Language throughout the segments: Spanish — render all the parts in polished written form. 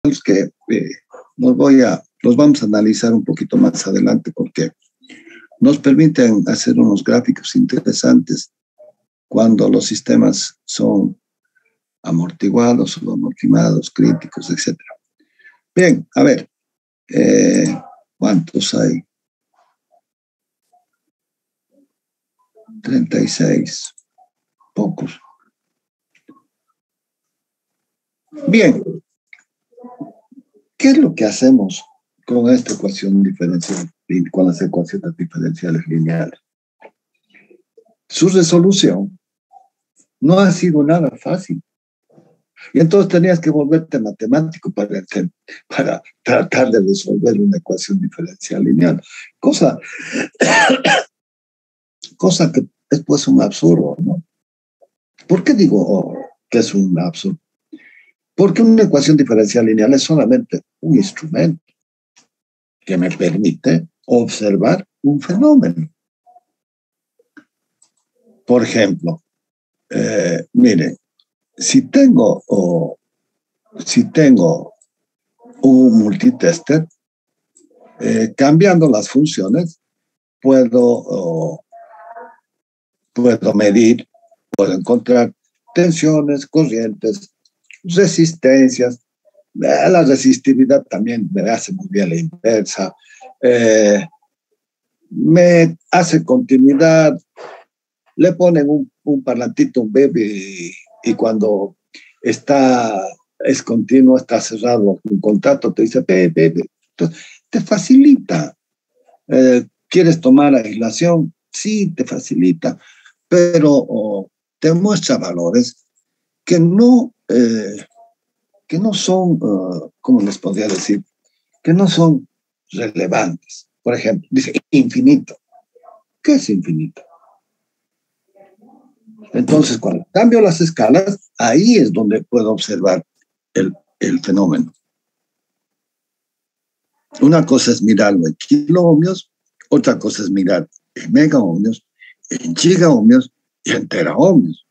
que los vamos a analizar un poquito más adelante porque nos permiten hacer unos gráficos interesantes cuando los sistemas son amortiguados, subamortiguados, críticos, etc. Bien, a ver, ¿cuántos hay? 36, pocos. Bien, ¿qué es lo que hacemos con esta ecuación diferencial, con las ecuaciones diferenciales lineales? Su resolución no ha sido nada fácil. Y entonces tenías que volverte matemático para tratar de resolver una ecuación diferencial lineal. Cosa que es pues un absurdo, ¿no? ¿Por qué digo que es un absurdo? Porque una ecuación diferencial lineal es solamente un instrumento que me permite observar un fenómeno. Por ejemplo, miren, si tengo un multitester, cambiando las funciones, puedo medir, puedo encontrar tensiones, corrientes, resistencias. La resistividad también me hace muy bien la inversa. Me hace continuidad. Le ponen un parlantito, un baby, y cuando es continuo, está cerrado un contrato, te dice, bebé. Entonces, te facilita. ¿Quieres tomar aislación? Sí, te facilita, pero te muestra valores que no son, ¿cómo les podría decir? Que no son relevantes. Por ejemplo, dice infinito. ¿Qué es infinito? Entonces, cuando cambio las escalas, ahí es donde puedo observar el fenómeno. Una cosa es mirarlo en kiloohmios, otra cosa es mirar en megaohmios, en gigaohmios y en teraohmios.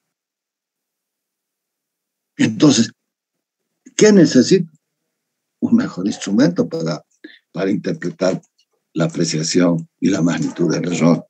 Entonces, ¿qué necesito? Un mejor instrumento para interpretar la apreciación y la magnitud del error.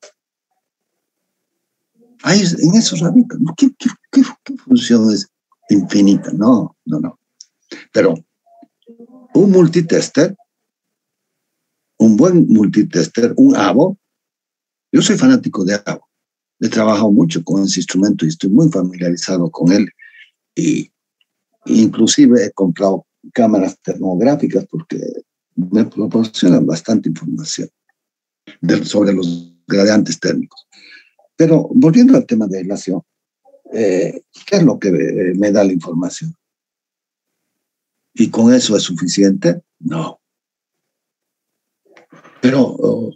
Ahí, en eso radica. ¿Qué función es infinita? No. Pero un multitester, un buen multitester, un AVO, yo soy fanático de AVO. He trabajado mucho con ese instrumento y estoy muy familiarizado con él. Y inclusive he comprado cámaras termográficas porque me proporcionan bastante información sobre los gradientes térmicos. Pero volviendo al tema de aislación, ¿qué es lo que me da la información? ¿Y con eso es suficiente? No. Pero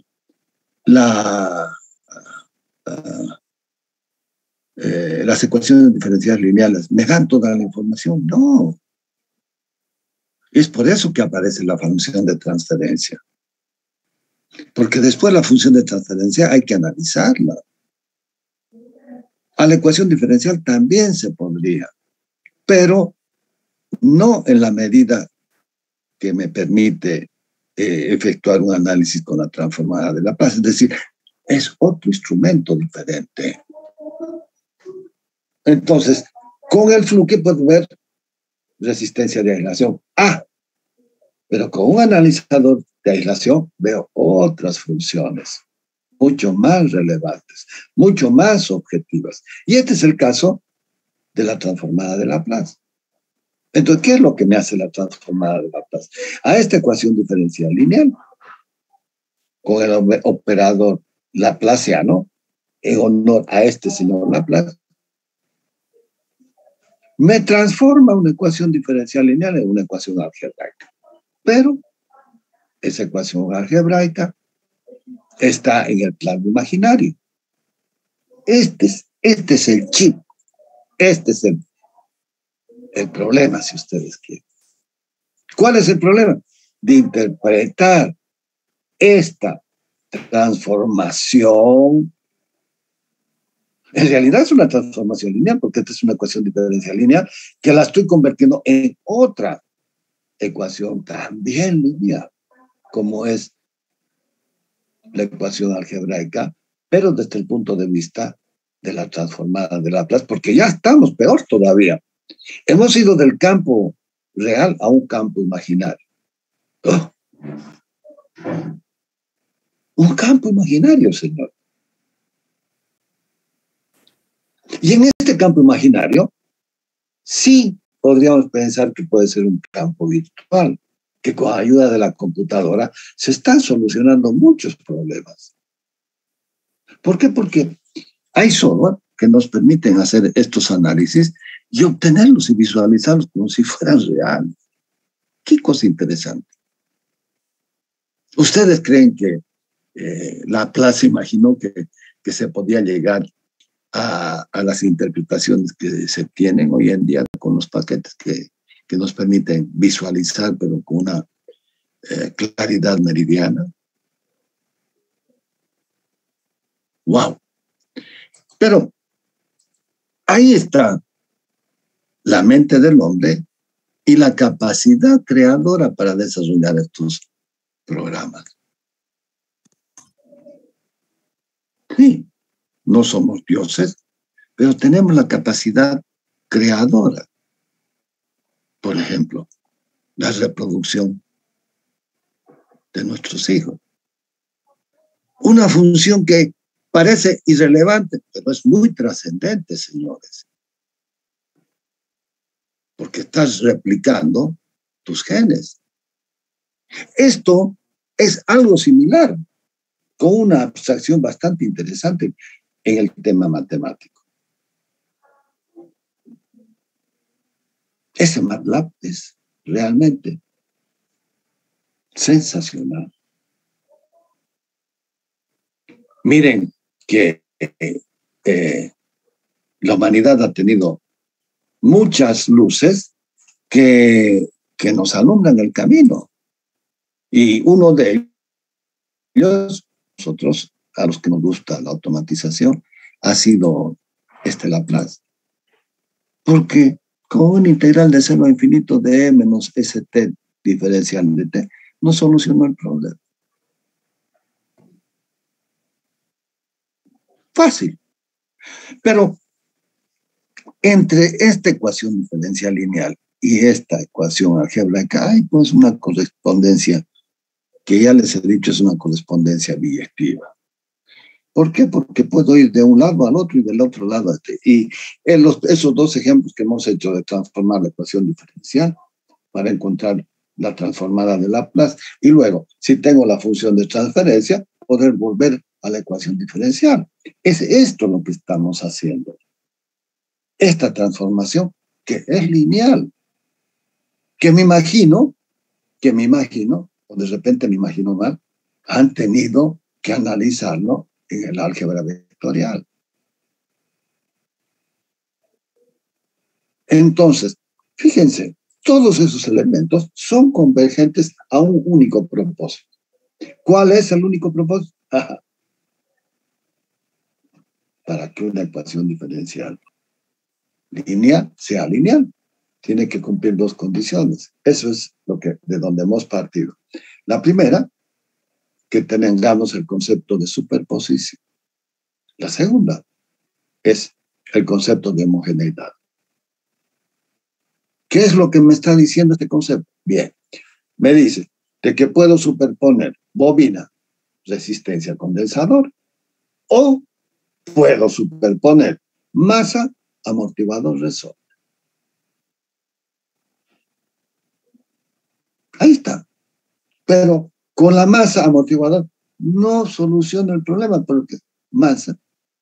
las ecuaciones diferenciales lineales me dan toda la información. No. Es por eso que aparece la función de transferencia. Porque después la función de transferencia hay que analizarla. A la ecuación diferencial también se podría, pero no en la medida que me permite efectuar un análisis con la transformada de Laplace. Es decir, es otro instrumento diferente. Entonces, con el fluke puedo ver resistencia de aislación. Pero con un analizador de aislación veo otras funciones mucho más relevantes, mucho más objetivas. Y este es el caso de la transformada de Laplace. Entonces, ¿qué es lo que me hace la transformada de Laplace? A esta ecuación diferencial lineal, con el operador laplaciano, en honor a este señor Laplace, me transforma una ecuación diferencial lineal en una ecuación algebraica. Pero esa ecuación algebraica está en el plano imaginario. Este es el chip. Este es el problema, si ustedes quieren. ¿Cuál es el problema? De interpretar esta transformación. En realidad es una transformación lineal, porque esta es una ecuación diferencial lineal que la estoy convirtiendo en otra ecuación también lineal, como es la ecuación algebraica, pero desde el punto de vista de la transformada de Laplace, porque ya estamos peor todavía. Hemos ido del campo real a un campo imaginario. ¡Oh! Un campo imaginario, señor. Y en este campo imaginario, sí podríamos pensar que puede ser un campo virtual, que con ayuda de la computadora se están solucionando muchos problemas. ¿Por qué? Porque hay software que nos permiten hacer estos análisis y obtenerlos y visualizarlos como si fueran reales. Qué cosa interesante. ¿Ustedes creen que Laplace imaginó que se podía llegar a las interpretaciones que se tienen hoy en día con los paquetes que nos permiten visualizar, pero con una claridad meridiana? ¡Wow! Pero ahí está la mente del hombre y la capacidad creadora para desarrollar estos programas. Sí, no somos dioses, pero tenemos la capacidad creadora. Por ejemplo, la reproducción de nuestros hijos. Una función que parece irrelevante, pero es muy trascendente, señores. Porque estás replicando tus genes. Esto es algo similar, con una abstracción bastante interesante en el tema matemático. Ese MATLAB es realmente sensacional. Miren que la humanidad ha tenido muchas luces que nos alumbran el camino. Y uno de ellos, nosotros, a los que nos gusta la automatización, ha sido Laplace. Porque con una integral de 0 a infinito de e menos st diferencial de t, no solucionó el problema. Fácil. Pero entre esta ecuación diferencial lineal y esta ecuación algebraica hay pues una correspondencia que ya les he dicho es una correspondencia biyectiva. ¿Por qué? Porque puedo ir de un lado al otro y del otro lado a este. Y esos dos ejemplos que hemos hecho de transformar la ecuación diferencial para encontrar la transformada de Laplace y luego, si tengo la función de transferencia, poder volver a la ecuación diferencial. Es esto lo que estamos haciendo. Esta transformación que es lineal, que me imagino, o de repente me imagino mal, han tenido que analizarlo en el álgebra vectorial. Entonces, fíjense, todos esos elementos son convergentes a un único propósito. ¿Cuál es el único propósito? Para que una ecuación diferencial lineal sea lineal, tiene que cumplir dos condiciones. Eso es de donde hemos partido. La primera, que tengamos el concepto de superposición. La segunda es el concepto de homogeneidad. ¿Qué es lo que me está diciendo este concepto? Bien, me dice de que puedo superponer bobina, resistencia, condensador, o puedo superponer masa, amortiguador, resorte. Ahí está. Pero con la masa amortiguador no soluciona el problema porque masa.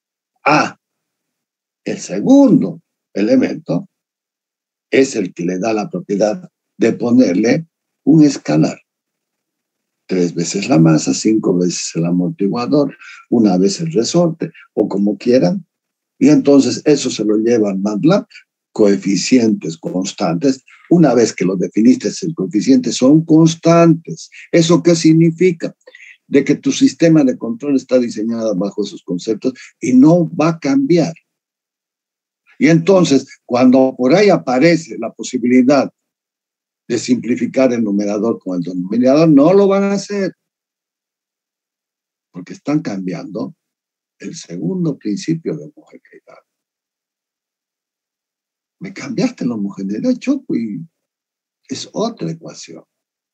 El segundo elemento es el que le da la propiedad de ponerle un escalar. 3 veces la masa, 5 veces el amortiguador, 1 vez el resorte, o como quieran. Y entonces eso se lo lleva al MATLAB, coeficientes constantes. Una vez que lo definiste, el coeficiente son constantes. ¿Eso qué significa? De que tu sistema de control está diseñado bajo esos conceptos y no va a cambiar. Y entonces, cuando por ahí aparece la posibilidad de simplificar el numerador con el denominador, no lo van a hacer, porque están cambiando el segundo principio de homogeneidad. Me cambiaste la homogeneidad, Choco, y es otra ecuación.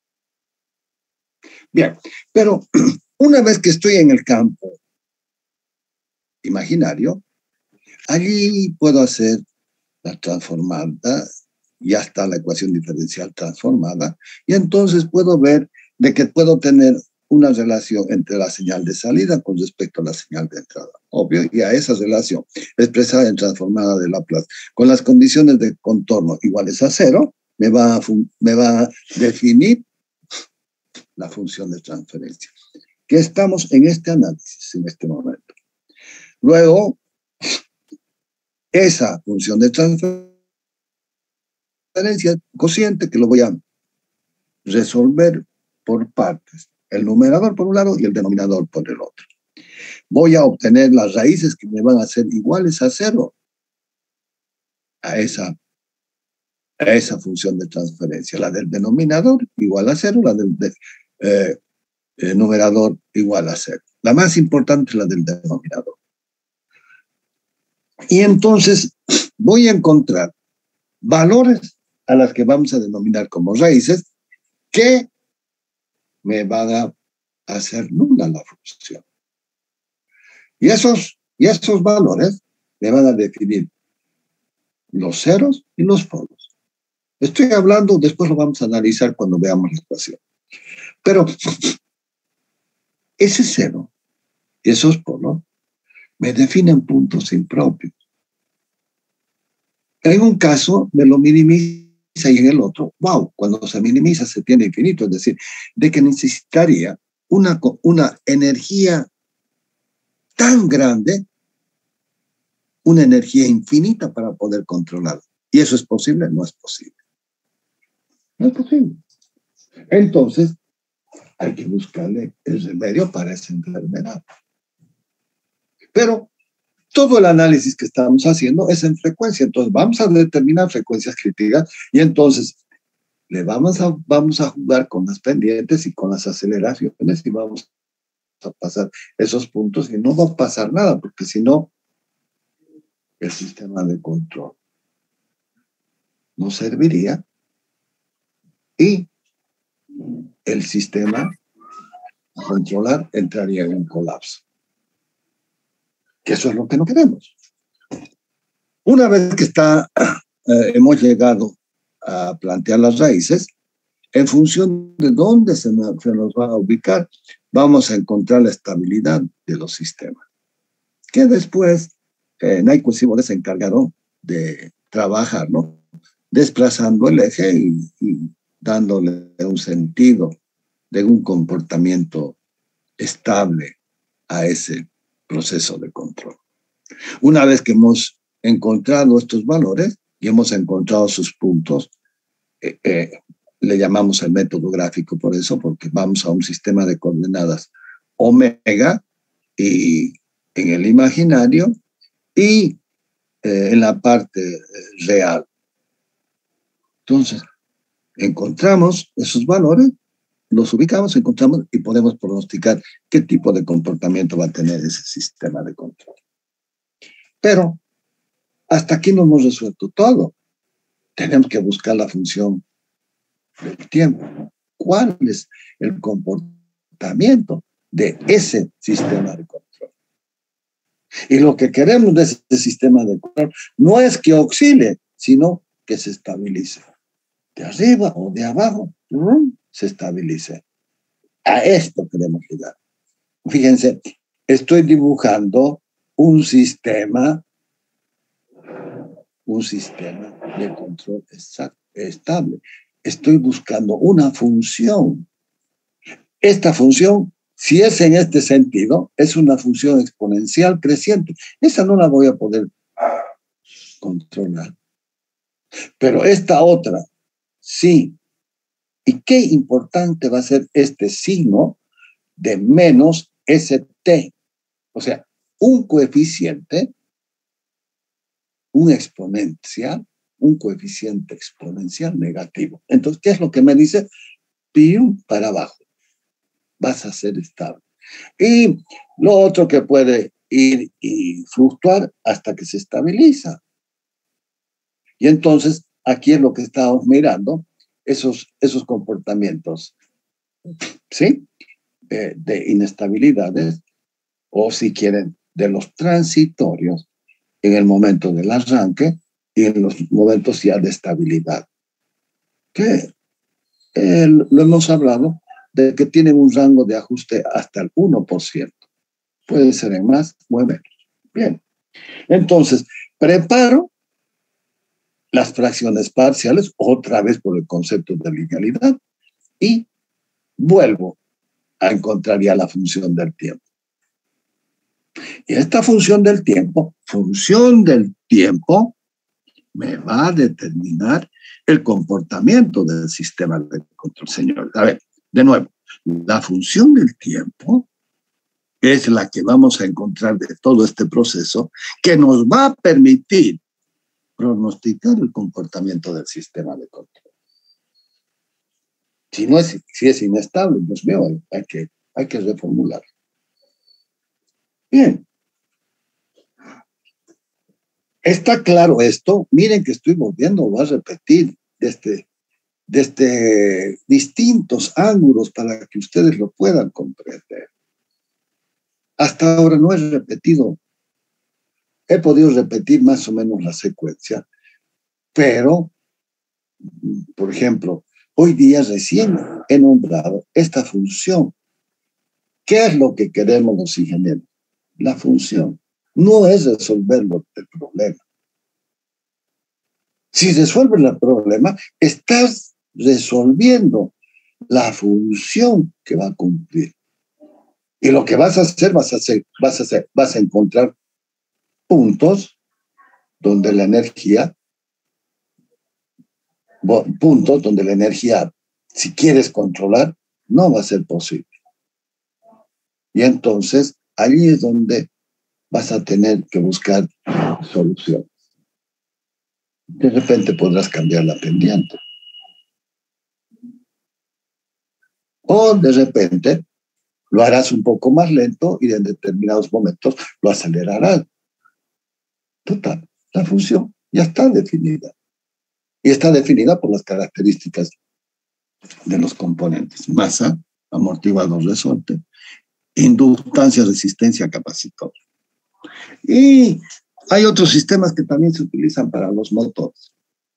Bien, pero una vez que estoy en el campo imaginario, allí puedo hacer la transformada, ya está la ecuación diferencial transformada, y entonces puedo ver de que puedo tener una relación entre la señal de salida con respecto a la señal de entrada. Obvio, y a esa relación expresada en transformada de Laplace, con las condiciones de contorno iguales a 0, me va a definir la función de transferencia. Que estamos en este análisis, en este momento. Luego, esa función de transferencia cociente que lo voy a resolver por partes. El numerador por un lado y el denominador por el otro. Voy a obtener las raíces que me van a ser iguales a 0 a esa función de transferencia. La del denominador igual a 0, la del numerador igual a 0. La más importante es la del denominador. Y entonces voy a encontrar valores a las que vamos a denominar como raíces que me van a hacer nula la función. Y esos valores me van a definir los ceros y los polos. Estoy hablando, después lo vamos a analizar cuando veamos la ecuación. Pero ese cero y esos polos me definen puntos impropios. En un caso me lo minimiza y en el otro, wow, cuando se minimiza se tiene infinito, es decir, de que necesitaría una energía tan grande, una energía infinita para poder controlarlo. ¿Y eso es posible? No es posible. No es posible. Entonces, hay que buscarle el remedio para esa enfermedad. Pero todo el análisis que estamos haciendo es en frecuencia. Entonces, vamos a determinar frecuencias críticas y entonces vamos a jugar con las pendientes y con las aceleraciones y vamos a pasar esos puntos y no va a pasar nada, porque si no, el sistema de control no serviría y el sistema a controlar entraría en un colapso. Que eso es lo que no queremos. Una vez que hemos llegado a plantear las raíces, en función de dónde se nos va a ubicar, vamos a encontrar la estabilidad de los sistemas. Que después Nyquist y Simons se encargaron de trabajar, ¿no? Desplazando el eje y dándole un sentido de un comportamiento estable a ese proceso de control. Una vez que hemos encontrado estos valores y hemos encontrado sus puntos, le llamamos el método gráfico por eso, porque vamos a un sistema de coordenadas omega y en el imaginario y en la parte real. Entonces, encontramos esos valores, los ubicamos, encontramos y podemos pronosticar qué tipo de comportamiento va a tener ese sistema de control. Pero hasta aquí no hemos resuelto todo. Tenemos que buscar la función del tiempo. ¿Cuál es el comportamiento de ese sistema de control? Y lo que queremos de ese sistema de control no es que oscile, sino que se estabilice. De arriba o de abajo, se estabilice. A esto queremos llegar. Fíjense, estoy dibujando un sistema de control estable. Estoy buscando una función. Esta función, si es en este sentido, es una función exponencial creciente. Esa no la voy a poder controlar. Pero esta otra, sí. ¿Y qué importante va a ser este signo de menos ST? O sea, un coeficiente, un exponencial, un coeficiente exponencial negativo. Entonces, ¿qué es lo que me dice? Pi para abajo. Vas a ser estable. Y lo otro que puede ir y fluctuar hasta que se estabiliza. Y entonces, aquí es lo que estamos mirando, esos comportamientos, ¿sí? De inestabilidades, o si quieren, de los transitorios en el momento del arranque y en los momentos ya de estabilidad. Que lo hemos hablado de que tienen un rango de ajuste hasta el 1%. Puede ser en más o en menos. Bien. Entonces, preparo las fracciones parciales, otra vez por el concepto de linealidad, y vuelvo a encontrar ya la función del tiempo. Y esta función del tiempo me va a determinar el comportamiento del sistema de control, señores. A ver, de nuevo, la función del tiempo es la que vamos a encontrar de todo este proceso que nos va a permitir pronosticar el comportamiento del sistema de control. Si es inestable, Dios mío, hay que reformular. Bien. ¿Está claro esto? Miren que estoy volviendo a repetir desde distintos ángulos para que ustedes lo puedan comprender. Hasta ahora no he podido repetir más o menos la secuencia, pero, por ejemplo, hoy día recién he nombrado esta función. ¿Qué es lo que queremos los ingenieros? La función. No es resolver el problema. Si resuelves el problema, estás resolviendo la función que va a cumplir. Y lo que vas a encontrar puntos donde la energía, si quieres controlar, no va a ser posible. Y entonces, allí es donde vas a tener que buscar soluciones. De repente podrás cambiar la pendiente. O de repente lo harás un poco más lento y en determinados momentos lo acelerarás. Total, la función ya está definida. Y está definida por las características de los componentes. Masa, amortiguador, resorte, inductancia, resistencia, capacitor. Y hay otros sistemas que también se utilizan para los motores.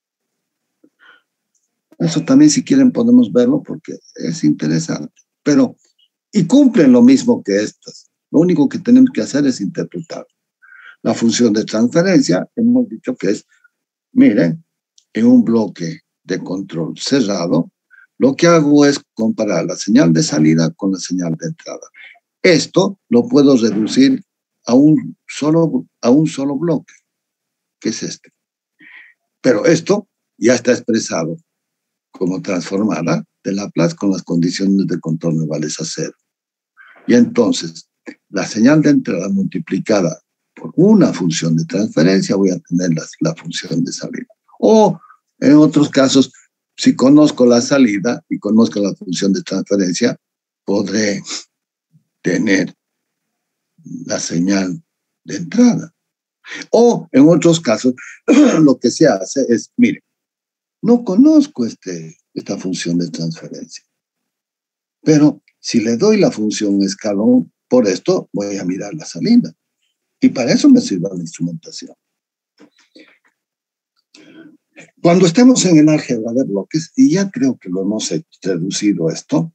Eso también, si quieren, podemos verlo porque es interesante. Pero, y cumplen lo mismo que estas. Lo único que tenemos que hacer es interpretar. La función de transferencia, hemos dicho que es, miren, en un bloque de control cerrado, lo que hago es comparar la señal de salida con la señal de entrada. Esto lo puedo reducir a un solo bloque, que es este. Pero esto ya está expresado como transformada de Laplace con las condiciones de control iguales a cero. Y entonces, la señal de entrada multiplicada por una función de transferencia, voy a tener la función de salida. O, en otros casos, si conozco la salida y conozco la función de transferencia, podré tener la señal de entrada. O, en otros casos, lo que se hace es, mire, no conozco esta función de transferencia, pero si le doy la función escalón, por esto voy a mirar la salida. Y para eso me sirve la instrumentación. Cuando estemos en el álgebra de bloques, y ya creo que lo hemos traducido esto,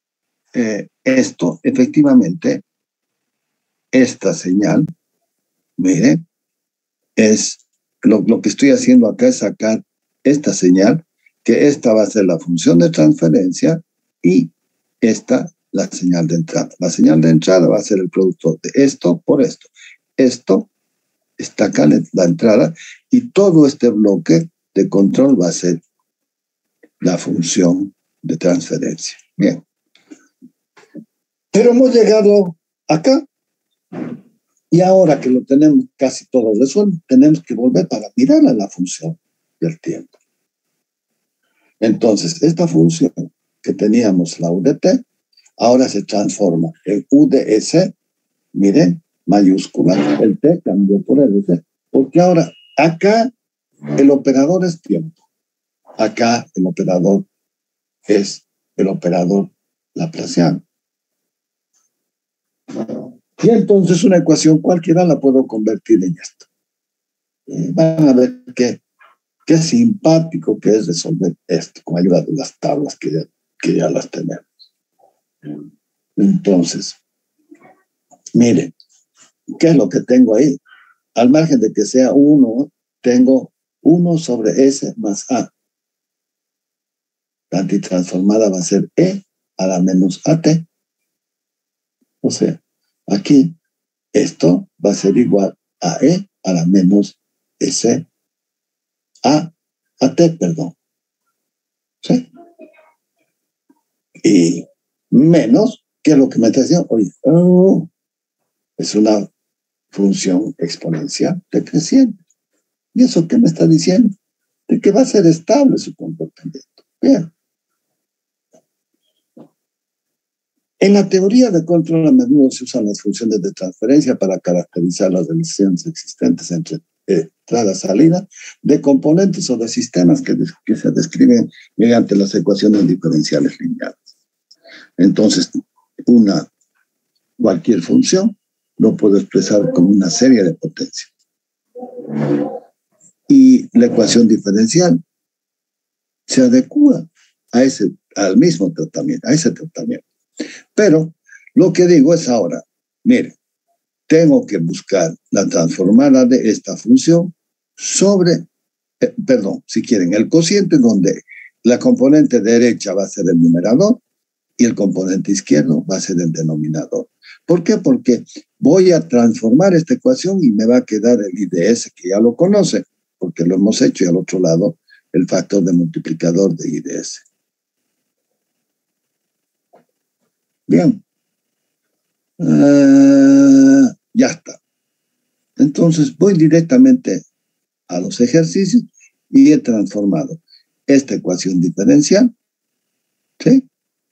efectivamente, esta señal, mire, es lo que estoy haciendo acá es sacar esta señal, que esta va a ser la función de transferencia y esta la señal de entrada. La señal de entrada va a ser el producto de esto por esto. Esto está acá la entrada y todo este bloque de control va a ser la función de transferencia. Bien. Pero hemos llegado acá y ahora que lo tenemos casi todo resuelto, tenemos que volver para mirar a la función. del tiempo. Entonces, esta función que teníamos, la U de t, ahora se transforma en U de s, miren, mayúscula, el t cambió por el s, porque ahora acá el operador es tiempo, acá el operador es el operador laplaciano. Y entonces una ecuación cualquiera la puedo convertir en esto. Van a ver qué simpático que es resolver esto con ayuda de las tablas que ya las tenemos. Entonces, miren, ¿qué es lo que tengo ahí? Al margen de que sea 1, tengo 1 sobre S más A. La antitransformada va a ser E a la menos AT. O sea, aquí esto va a ser igual a E a la menos S a T, perdón. ¿Sí? Y menos, ¿qué es lo que me está diciendo? Oye, es una función exponencial decreciente. ¿Y eso qué me está diciendo? De que va a ser estable su comportamiento. Bien. En la teoría de control a menudo se usan las funciones de transferencia para caracterizar las relaciones existentes entre entrada y salida de componentes o de sistemas que se describen mediante las ecuaciones diferenciales lineales. Entonces, cualquier función lo puedo expresar como una serie de potencias. Y la ecuación diferencial se adecua al mismo tratamiento, a ese tratamiento. Pero lo que digo es ahora, mire, tengo que buscar la transformada de esta función sobre, si quieren, el cociente donde la componente derecha va a ser el numerador y el componente izquierdo va a ser el denominador. ¿Por qué? Porque voy a transformar esta ecuación y me va a quedar el IDS, que ya lo conoce, porque lo hemos hecho, y al otro lado el factor de multiplicador de IDS. Bien. Ya está. Entonces voy directamente a los ejercicios y he transformado esta ecuación diferencial, ¿sí?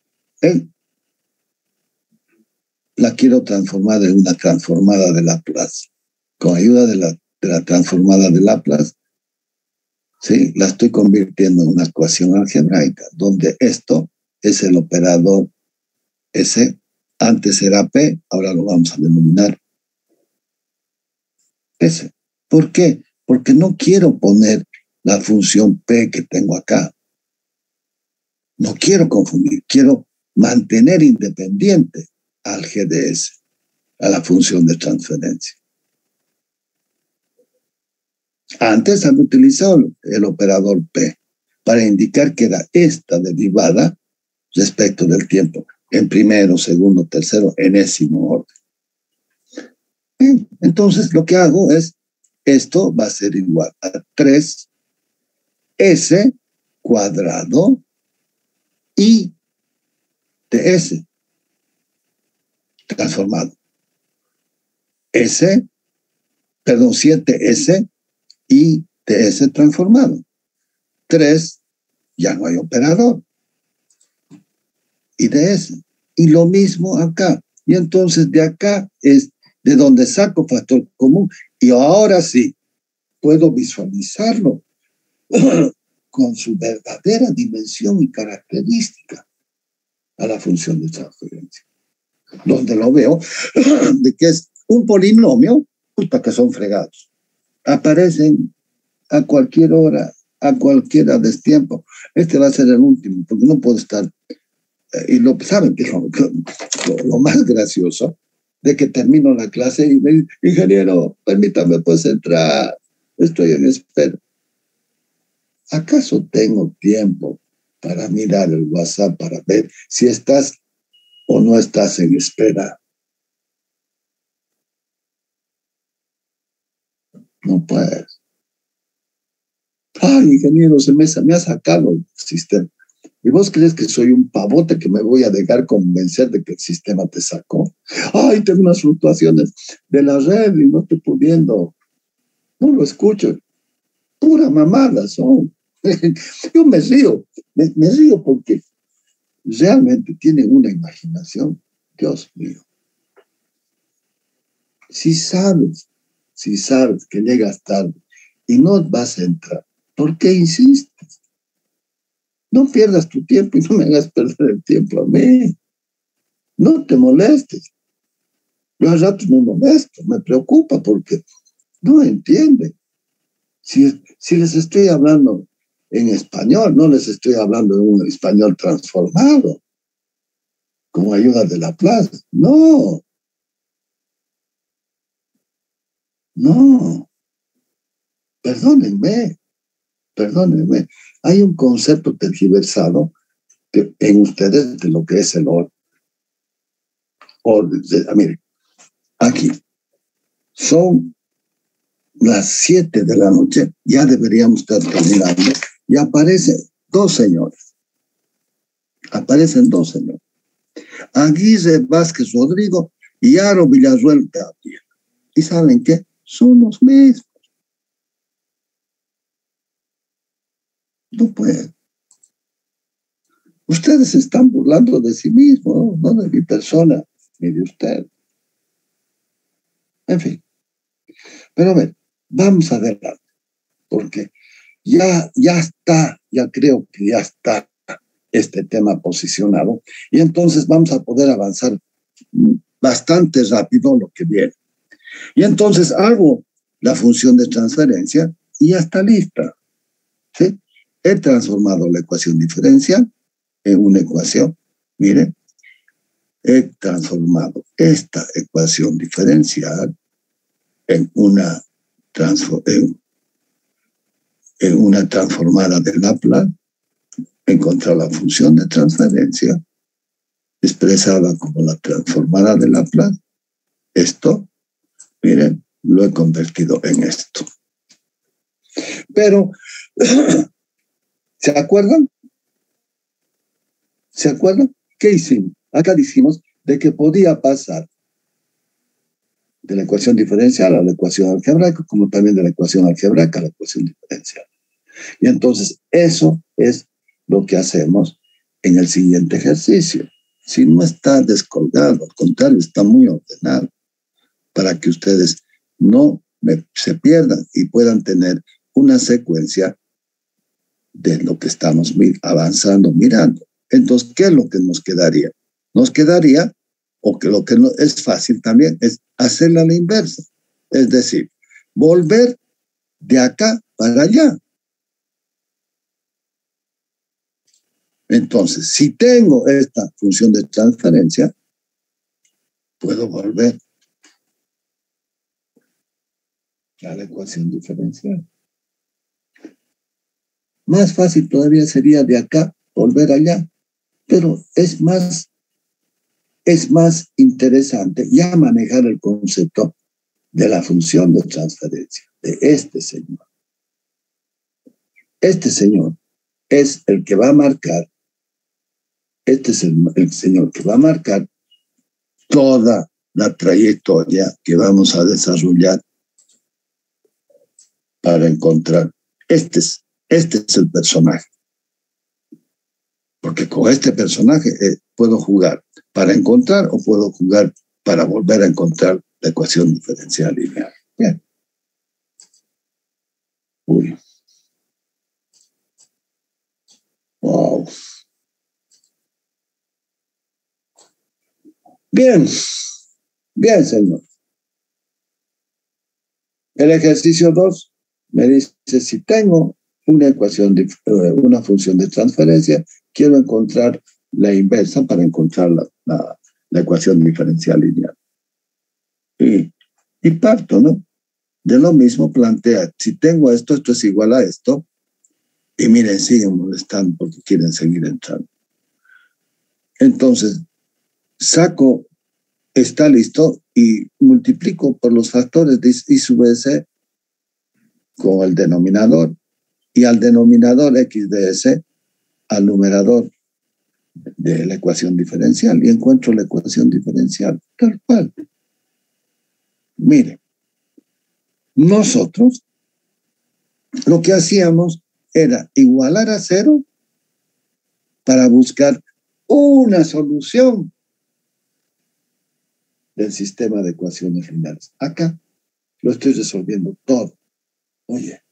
La quiero transformar en una transformada de Laplace. Con ayuda de la transformada de Laplace, ¿sí? La estoy convirtiendo en una ecuación algebraica, donde esto es el operador S. Antes era P, ahora lo vamos a denominar S. ¿Por qué? Porque no quiero poner la función P que tengo acá. No quiero confundir, quiero mantener independiente al GDS, a la función de transferencia. Antes han utilizado el operador P para indicar que era esta derivada respecto del tiempo, en primero, segundo, tercero, enésimo orden. Bien, entonces lo que hago es, esto va a ser igual a 3S cuadrado I de S transformado. 7S I de S transformado. 3, ya no hay operador. I de S. Y lo mismo acá. Y entonces de acá es de donde saco factor común. Y ahora sí, puedo visualizarlo con su verdadera dimensión y característica a la función de transferencia. Donde lo veo de que es un polinomio, puta que son fregados. Aparecen a cualquier hora, a cualquier destiempo. Este va a ser el último, porque no puedo estar. Y saben que lo más gracioso, de que termino la clase y me dice, ingeniero, permítame pues entrar, estoy en espera. ¿Acaso tengo tiempo para mirar el WhatsApp para ver si estás o no estás en espera? No puedes. Ay, ingeniero, me ha sacado el sistema. ¿Y vos crees que soy un pavote que me voy a dejar convencer de que el sistema te sacó? Ay, tengo unas fluctuaciones de la red y no estoy pudiendo. No lo escucho. pura mamada son. Yo me río porque realmente tienen una imaginación, Dios mío. Si sabes que llegas tarde y no vas a entrar, ¿por qué insistes? No pierdas tu tiempo y no me hagas perder el tiempo a mí. No te molestes. Yo a ratos me molesto, me preocupa porque no entienden. Si les estoy hablando en español, no les estoy hablando en un español transformado, con ayuda de Laplace. No, no, perdónenme. Hay un concepto tergiversado en ustedes de lo que es el orden. Miren, aquí son las 7 de la noche, ya deberíamos estar terminando, y aparecen dos señores. Aguirre Vázquez Rodrigo y Aro Villarruel Gabriel. ¿Y saben qué? Son los mismos. No pueden. Ustedes se están burlando de sí mismos, no de mi persona, ni de usted. En fin. Pero a ver, vamos adelante, porque ya creo que ya está este tema posicionado, y entonces vamos a poder avanzar bastante rápido lo que viene. Y entonces hago la función de transferencia y ya está lista. ¿Sí? He transformado la ecuación diferencial en una ecuación. Miren, he transformado esta ecuación diferencial en una transformada de Laplace, encontrar la función de transferencia expresada como la transformada de Laplace. Esto, miren, lo he convertido en esto. Pero, ¿se acuerdan? ¿Qué hicimos? Acá dijimos de que podía pasar de la ecuación diferencial a la ecuación algebraica, como también de la ecuación algebraica a la ecuación diferencial. Y entonces eso es lo que hacemos en el siguiente ejercicio. Si no está descolgado, al contrario, está muy ordenado, para que ustedes no se pierdan y puedan tener una secuencia de lo que estamos avanzando, mirando. Entonces, ¿qué es lo que nos quedaría? Nos quedaría, o que lo que no, es fácil también, es hacerla a la inversa. Es decir, volver de acá para allá. Entonces, si tengo esta función de transferencia, puedo volver a la ecuación diferencial. Más fácil todavía sería de acá volver allá, pero es más interesante ya manejar el concepto de la función de transferencia de este señor. Este señor es el que va a marcar, este es el señor que va a marcar toda la trayectoria que vamos a desarrollar para encontrar. Este es el personaje. Porque con este personaje puedo jugar para encontrar o puedo jugar para volver a encontrar la ecuación diferencial lineal. Bien. Uy. Wow. Bien. Bien, señor. El ejercicio 2 me dice, si tengo una función de transferencia, quiero encontrar la inversa para encontrar la ecuación diferencial lineal. Y parto, ¿no? De lo mismo plantea, si tengo esto es igual a esto, y miren, siguen molestando porque quieren seguir entrando. Entonces, saco, está listo, y multiplico por los factores de I sub S con el denominador, y al denominador x de S al numerador de la ecuación diferencial, y encuentro la ecuación diferencial, tal cual. Mire, nosotros lo que hacíamos era igualar a 0 para buscar una solución del sistema de ecuaciones lineales. Acá lo estoy resolviendo todo. Oye,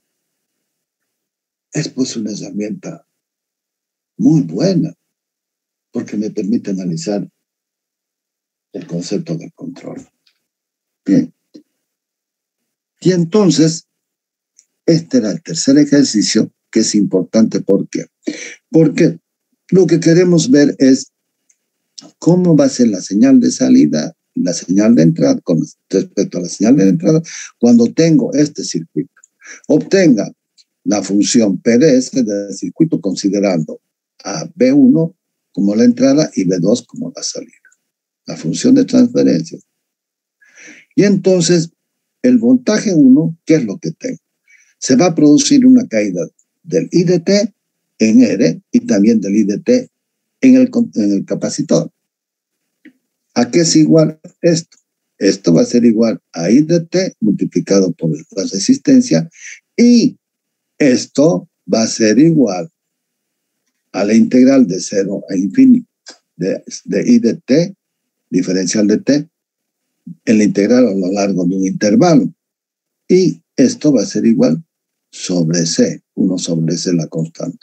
es pues una herramienta muy buena porque me permite analizar el concepto del control. Bien. Y entonces, este era el tercer ejercicio que es importante. ¿Por qué? Porque lo que queremos ver es cómo va a ser la señal de salida, la señal de entrada, con respecto a la señal de entrada, cuando tengo este circuito. Obtenga la función PDS del circuito considerando a B1 como la entrada y B2 como la salida. La función de transferencia. Y entonces, el voltaje 1, ¿qué es lo que tengo? Se va a producir una caída del IDT en R y también del IDT en el capacitor. ¿A qué es igual esto? Esto va a ser igual a IDT multiplicado por la resistencia y esto va a ser igual a la integral de 0 a infinito de IDT, diferencial de T, en la integral a lo largo de un intervalo. Y esto va a ser igual sobre C, 1 sobre C la constante.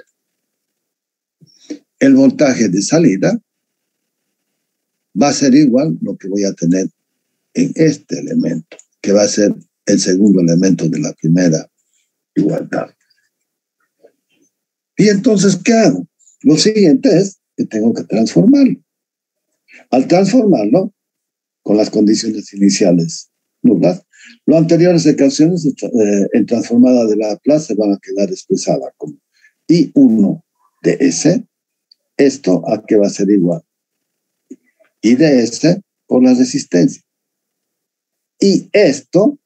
El voltaje de salida va a ser igual lo que voy a tener en este elemento, que va a ser el segundo elemento de la primera igualdad. Y entonces, ¿qué hago? Lo siguiente es que tengo que transformarlo. Al transformarlo, con las condiciones iniciales nulas, las anteriores ecuaciones en transformada de Laplace van a quedar expresadas como I1 de S. ¿Esto a qué va a ser igual? I de S por la resistencia. Y esto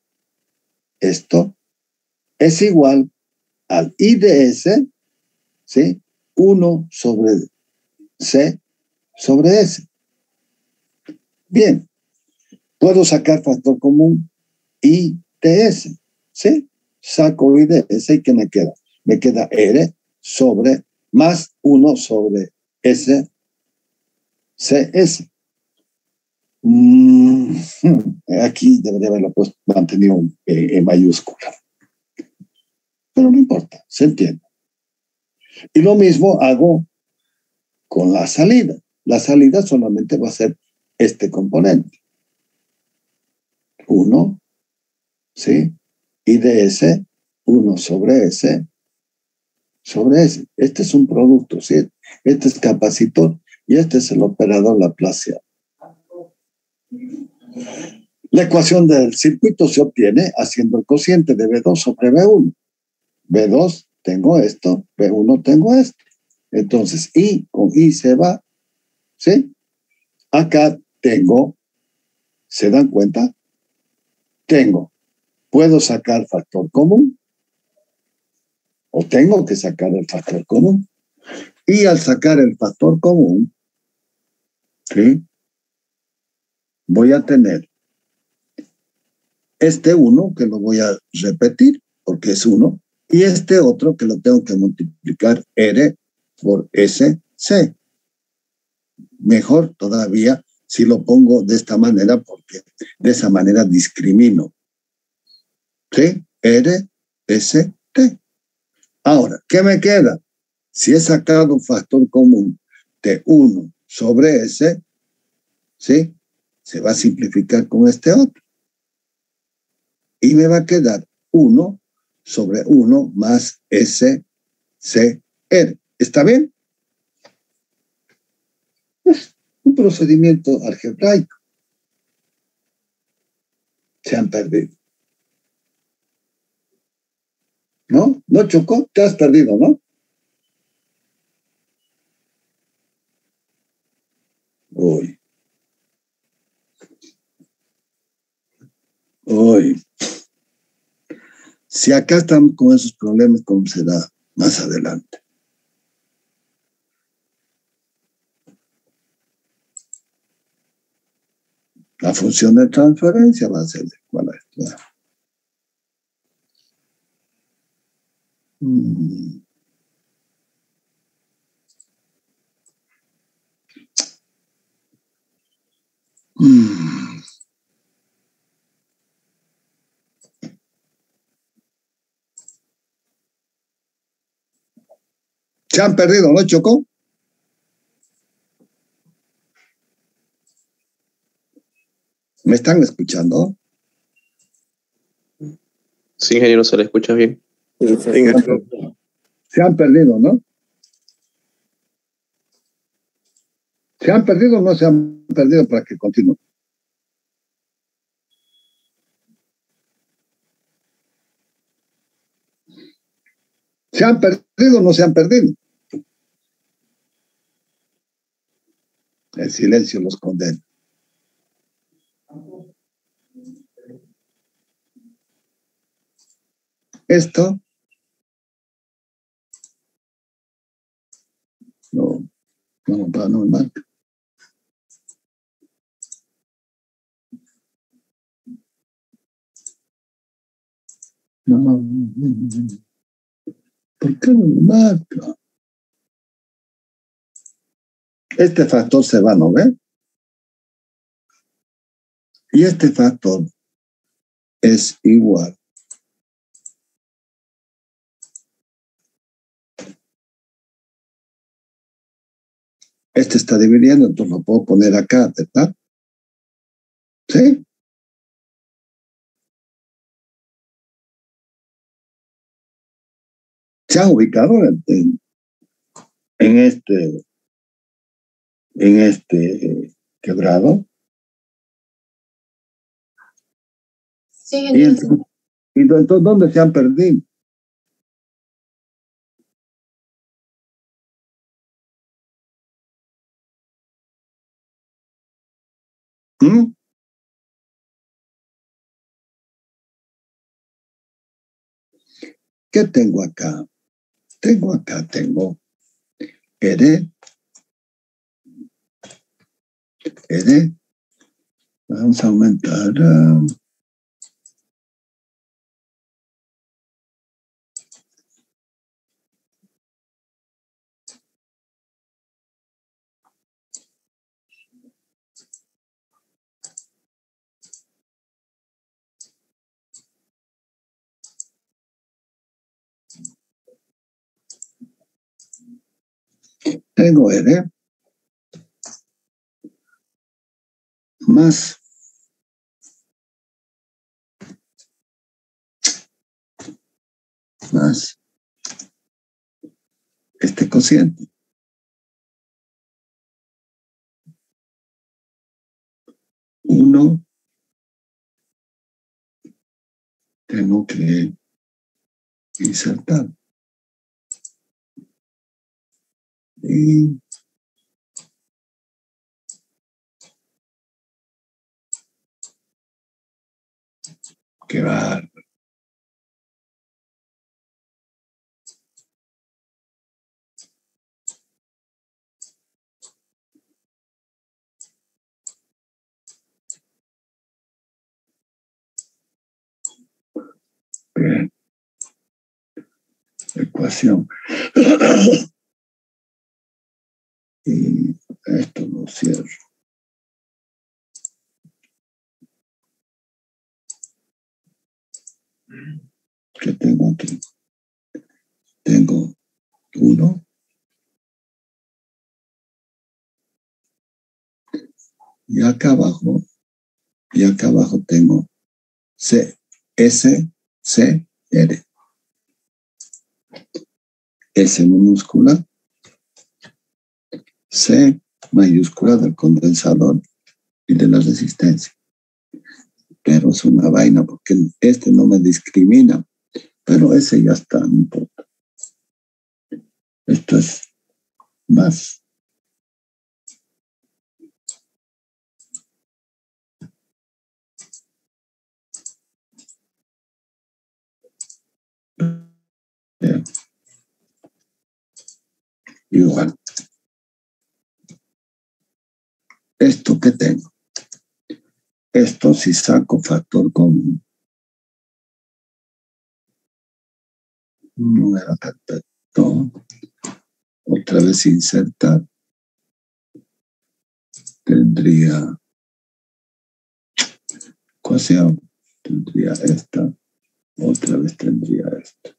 es igual al I de S, ¿sí? 1 sobre C sobre S. Bien, puedo sacar factor común I de S, ¿sí? Saco I de S y ¿qué me queda? Me queda R sobre más 1 sobre S, CS. Aquí debería haberlo puesto, mantenido en mayúscula. Pero no importa, se entiende. Y lo mismo hago con la salida. La salida solamente va a ser este componente. 1, ¿sí? Y de S, 1 sobre S, sobre S. Este es un producto, ¿sí? Este es capacitor y este es el operador laplaciano. La ecuación del circuito se obtiene haciendo el cociente de B2 sobre B1. B2 tengo esto, B1 tengo esto. Entonces, I con I se va, ¿sí? Acá tengo, ¿se dan cuenta? Puedo sacar factor común, o tengo que sacar el factor común. Y al sacar el factor común, ¿sí? Voy a tener este 1, que lo voy a repetir, porque es 1, y este otro que lo tengo que multiplicar R por SC. Mejor todavía si lo pongo de esta manera, porque de esa manera discrimino. ¿Sí? R, S, T. Ahora, ¿qué me queda? Si he sacado un factor común de 1 sobre S, ¿sí? Se va a simplificar con este otro. Y me va a quedar 1 sobre 1 más S, C, R. ¿Está bien? Es un procedimiento algebraico. Se han perdido. ¿No? ¿No chocó? Te has perdido, ¿no? Uy. Uy. Si acá estamos con esos problemas, ¿cómo será más adelante? La función de transferencia va a ser igual a esto. Mm. Mm. Se han perdido, ¿no, Choco? ¿Me están escuchando? Sí, ingeniero, se le escucha bien. Se han perdido, ¿no? ¿Se han perdido o no se han perdido para que continúe? ¿Se han perdido o no se han perdido? El silencio los condena. Esto no marca. No. ¿Por qué no me marca? Este factor se va, ¿no ve? Y este factor es igual. Este está dividiendo, entonces lo puedo poner acá, ¿verdad? ¿Sí? Se han ubicado en este quebrado. Sí, Y entonces, ¿dónde se han perdido? ¿Mm? ¿Qué tengo acá? Tengo R. Vamos a aumentar. Tengo R más este cociente. Uno, tengo que insertar. Y qué va. Bien. Ecuación. Y esto lo cierro. ¿Qué tengo aquí? Tengo 1. Y acá abajo tengo S, C, R. S minúscula, C mayúscula del condensador y de la resistencia. Pero es una vaina porque este no me discrimina, pero ese ya está, no importa. Esto es más. Bien. Igual. ¿Esto qué tengo? Esto si saco factor común. No era perfecto. Otra vez insertar. Tendría ecuación. Tendría esta. Otra vez tendría esta.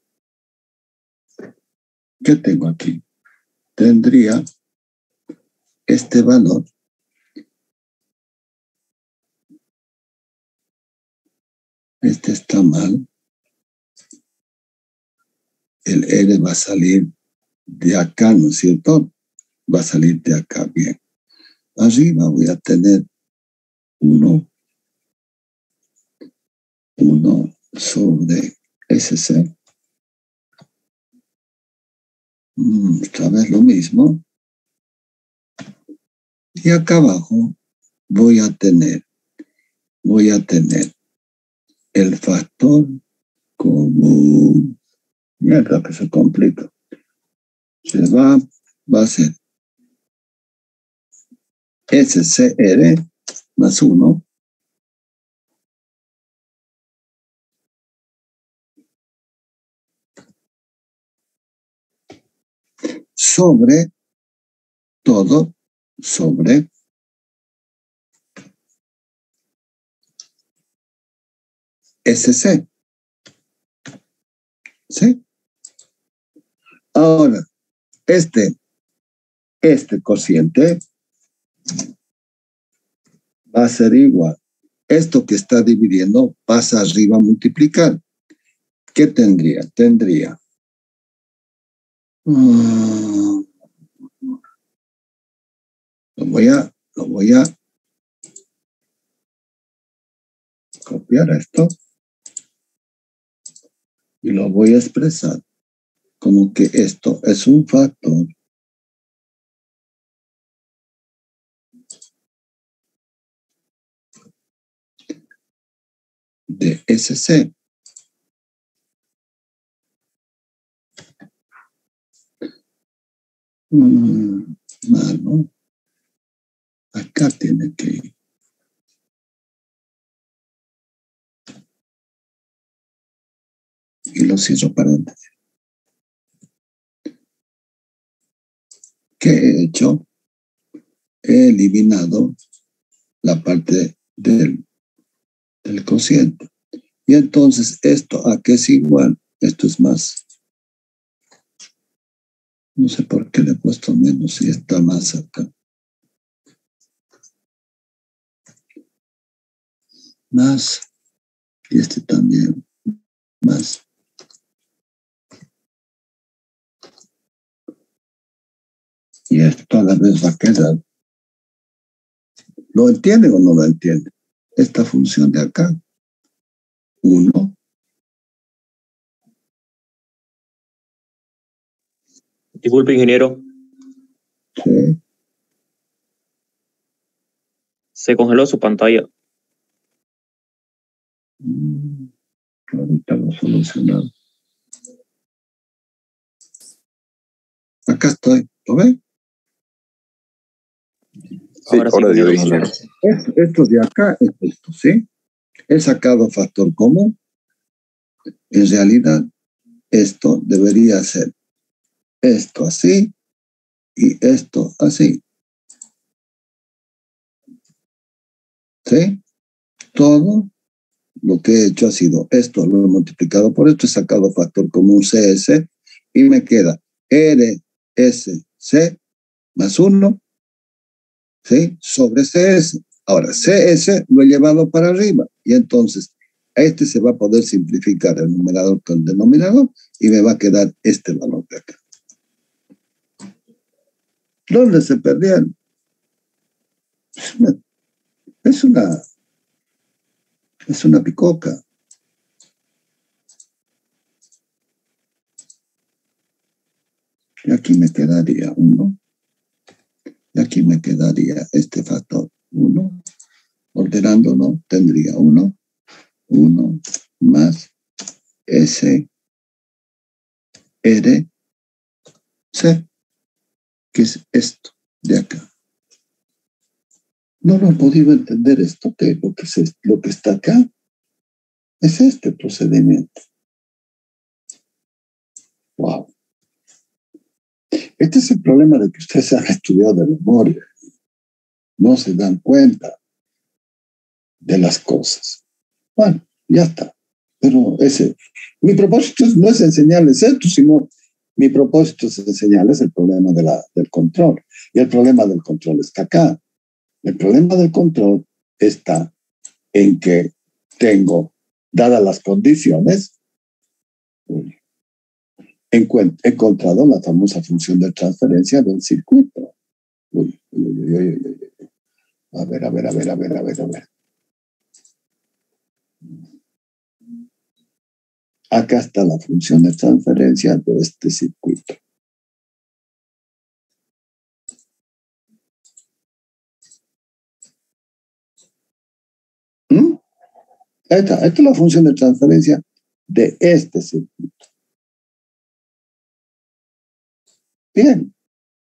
¿Qué tengo aquí? Tendría este valor. Este está mal. El R va a salir de acá, ¿no es cierto? Va a salir de acá, bien. Arriba voy a tener 1 sobre SC. Otra vez lo mismo. Y acá abajo voy a tener el factor común. Mira que se complica. Va a ser SCR más 1 sobre todo sobre SC. ¿Sí? Ahora, este cociente va a ser igual. Esto que está dividiendo pasa arriba a multiplicar. ¿Qué tendría? Tendría lo voy a copiar esto y lo voy a expresar como que esto es un factor de SC. Mal, ¿no? Acá tiene que ir. Y lo cierro paréntesis. ¿Qué he hecho? He eliminado la parte del cociente. Y entonces esto, ¿a qué es igual? Esto es más. No sé por qué le he puesto menos si está más acá. Más. Y este también. Más. Y esto a la vez va a quedar. ¿Lo entiende o no lo entiende? Esta función de acá. 1. Disculpe, ingeniero. Sí. Se congeló su pantalla. Ahorita lo solucionamos. Acá estoy. ¿Lo ven? Sí, ahora dio, ingeniero. Esto de acá es esto, ¿sí? He sacado factor común. En realidad, esto debería ser esto así y esto así. ¿Sí? Todo lo que he hecho ha sido esto, lo he multiplicado por esto, he sacado factor común CS y me queda RSC más 1, ¿sí? Sobre CS. Ahora, CS lo he llevado para arriba y entonces a este se va a poder simplificar el numerador con el denominador y me va a quedar este valor de acá. ¿Dónde se perdieron? Es una picoca. Y aquí me quedaría 1. Y aquí me quedaría este factor 1. Ordenándolo tendría 1 más S, R, C, que es esto de acá. No lo he podido entender esto, que lo que está acá es este procedimiento. Este es el problema de que ustedes se han estudiado de memoria. No se dan cuenta de las cosas. Bueno, ya está. Pero mi propósito no es enseñarles esto, sino mi propósito es enseñarles el problema del control. Y el problema del control está acá. El problema del control está en que tengo, dadas las condiciones, he encontrado la famosa función de transferencia del circuito. A ver. Acá está la función de transferencia de este circuito. Esta es la función de transferencia de este circuito. Bien.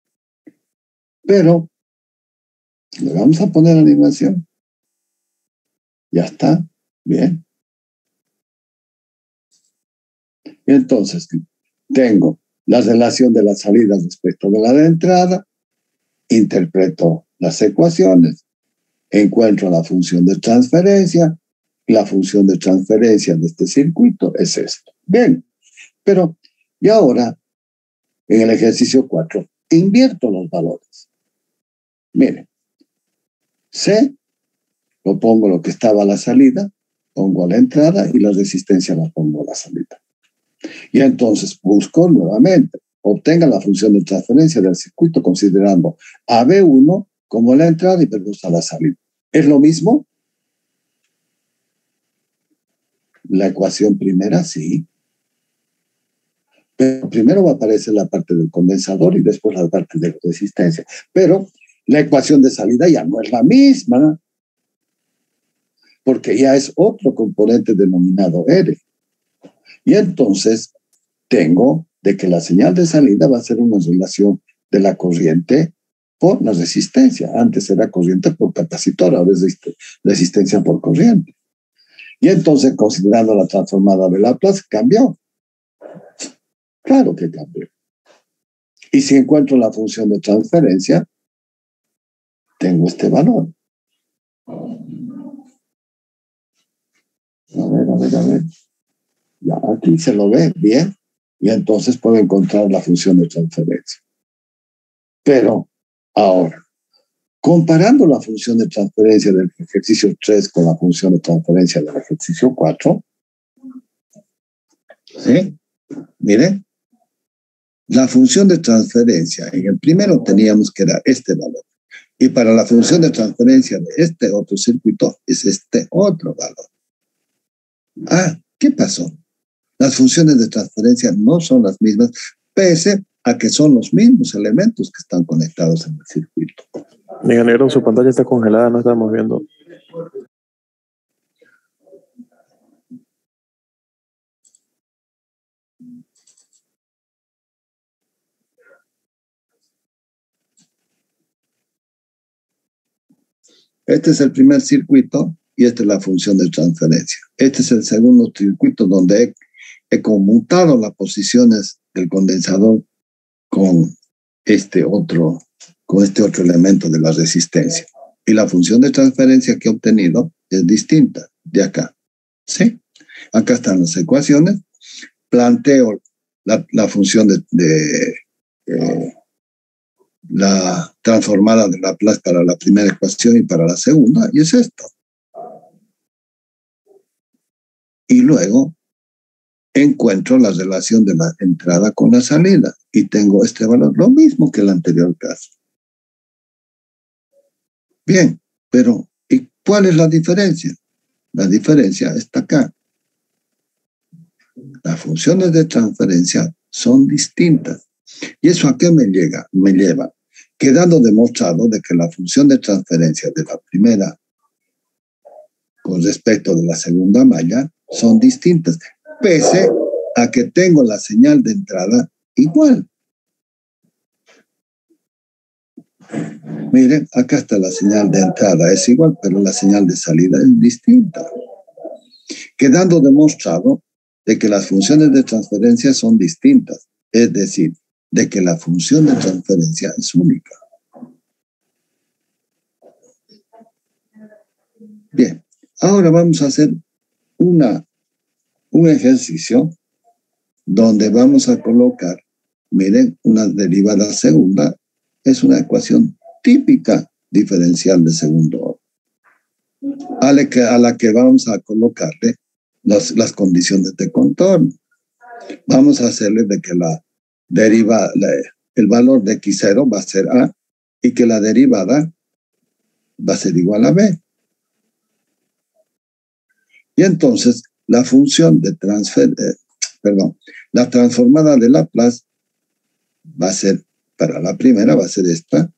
Pero le vamos a poner animación. Ya está. Bien. Y entonces tengo la relación de las salidas respecto de la de entrada, interpreto las ecuaciones, encuentro la función de transferencia, la función de transferencia de este circuito es esto. Bien, pero y ahora en el ejercicio 4 invierto los valores. Miren, C lo pongo lo que estaba a la salida, pongo a la entrada y la resistencia la pongo a la salida. Y entonces busco nuevamente, obtenga la función de transferencia del circuito considerando a B1 como la entrada y B2 a la salida. ¿Es lo mismo? La ecuación primera, sí. Pero primero va a aparecer la parte del condensador y después la parte de resistencia. Pero la ecuación de salida ya no es la misma, porque ya es otro componente denominado R. Y entonces tengo de que la señal de salida va a ser una relación de la corriente por la resistencia. Antes era corriente por capacitor, ahora es resistencia por corriente. Y entonces, considerando la transformada de Laplace, cambió. Claro que cambió. Y si encuentro la función de transferencia, tengo este valor. A ver. Ya aquí se lo ve bien. Y entonces puedo encontrar la función de transferencia. Pero ahora, comparando la función de transferencia del ejercicio 3 con la función de transferencia del ejercicio 4, ¿sí? Miren, la función de transferencia, en el primero teníamos que era este valor. Y para la función de transferencia de este otro circuito es este otro valor. Ah, ¿qué pasó? Las funciones de transferencia no son las mismas, pese a que son los mismos elementos que están conectados en el circuito. Ingeniero, su pantalla está congelada, no estamos viendo. Este es el primer circuito y esta es la función de transferencia. Este es el segundo circuito donde he conmutado las posiciones del condensador con este otro elemento de la resistencia. Y la función de transferencia que he obtenido es distinta de acá. ¿Sí? Acá están las ecuaciones. Planteo la función de la transformada de Laplace para la primera ecuación y para la segunda, y es esto. Y luego encuentro la relación de la entrada con la salida y tengo este valor, lo mismo que el anterior caso. Bien, pero ¿y cuál es la diferencia? La diferencia está acá. Las funciones de transferencia son distintas. ¿Y eso a qué me lleva? Quedando demostrado de que la función de transferencia de la primera con respecto de la segunda malla son distintas, pese a que tengo la señal de entrada igual. Miren, acá está la señal de entrada, es igual, pero la señal de salida es distinta. Quedando demostrado de que las funciones de transferencia son distintas, es decir, de que la función de transferencia es única. Bien, ahora vamos a hacer un ejercicio donde vamos a colocar, miren, una derivada segunda es una ecuación típica diferencial de segundo orden, a la que vamos a colocarle las condiciones de contorno. Vamos a hacerle de que el valor de x0 va a ser a y que la derivada va a ser igual a b. Y entonces la función de la transformada de Laplace va a ser, para la primera va a ser esta,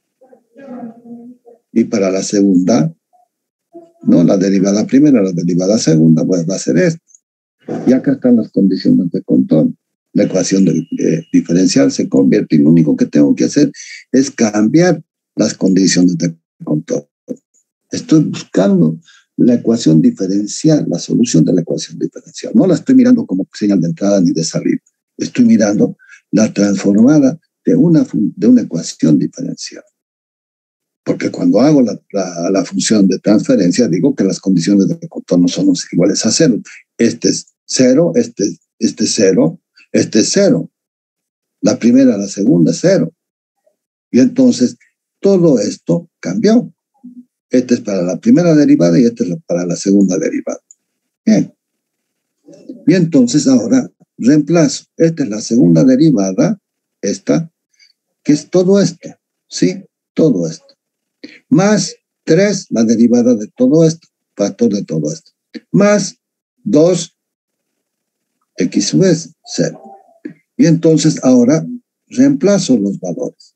y para la segunda, no, la derivada primera, la derivada segunda, pues va a ser esta. Y acá están las condiciones de contorno. La ecuación diferencial se convierte y lo único que tengo que hacer es cambiar las condiciones de contorno. Estoy buscando la ecuación diferencial, la solución de la ecuación diferencial. No la estoy mirando como señal de entrada ni de salida. Estoy mirando la transformada de una ecuación diferencial. Porque cuando hago la función de transferencia, digo que las condiciones de contorno son iguales a cero. Este es cero, este es cero, este es cero. La primera, la segunda es cero. Y entonces todo esto cambió. Este es para la primera derivada y este es para la segunda derivada. Bien. Y entonces ahora reemplazo. Esta es la segunda derivada, esta, que es todo esto. ¿Sí? Todo esto. Más 3, la derivada de todo esto, factor de todo esto. Más 2, x sub s, 0. Y entonces ahora reemplazo los valores.